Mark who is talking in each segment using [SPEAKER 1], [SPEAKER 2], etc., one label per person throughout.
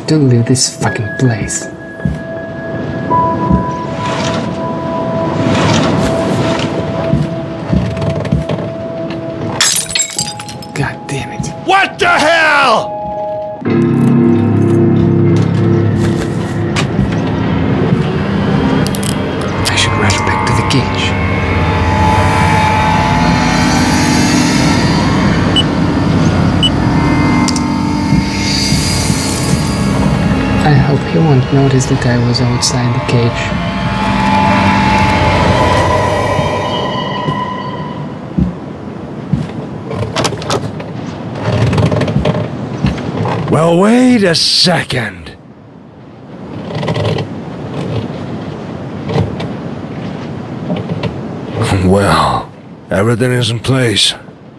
[SPEAKER 1] Don't leave this fucking place. God damn it.
[SPEAKER 2] What the hell?!
[SPEAKER 1] I should rush back to the cage. I hope he won't notice that I was outside the cage.
[SPEAKER 2] Well, wait a second. Well, everything is in place.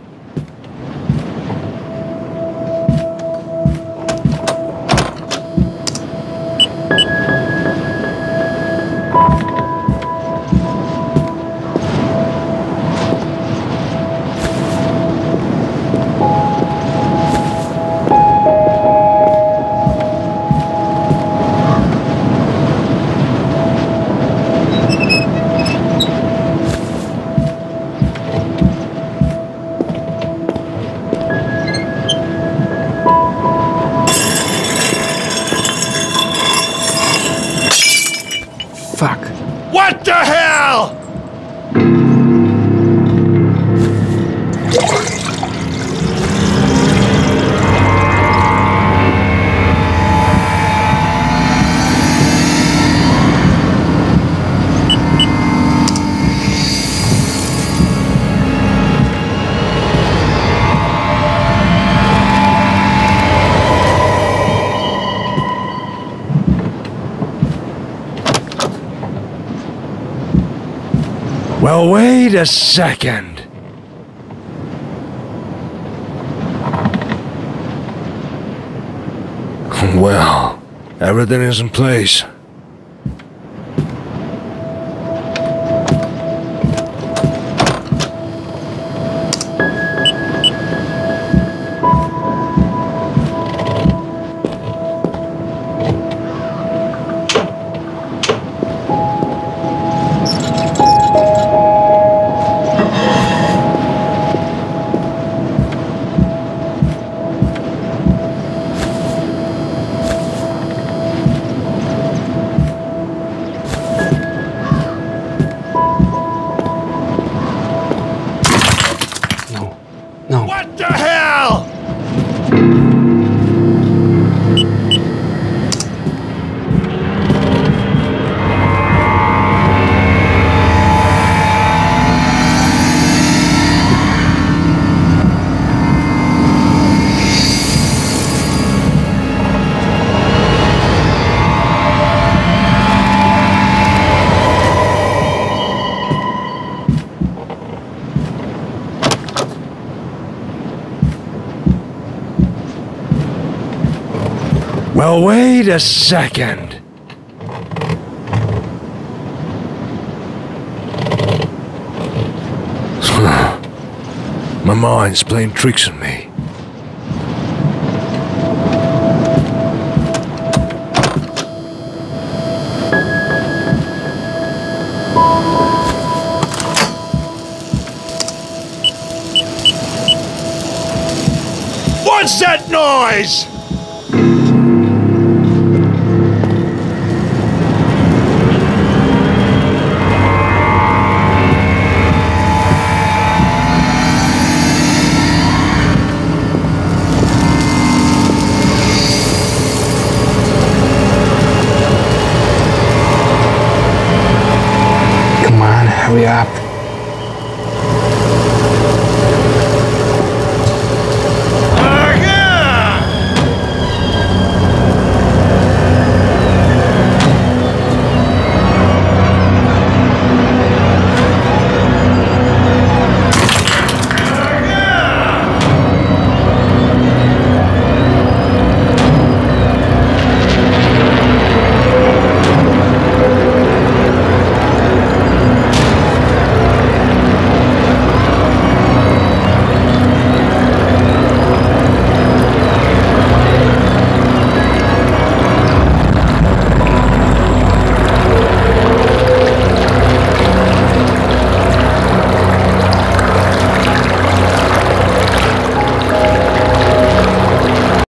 [SPEAKER 1] Fuck.
[SPEAKER 2] What the hell?! Well, wait a second. Well, everything is in place.
[SPEAKER 1] No.
[SPEAKER 2] What the hell?! Well, wait a second. My mind's playing tricks on me. What's that noise?!
[SPEAKER 1] Come on, hurry up.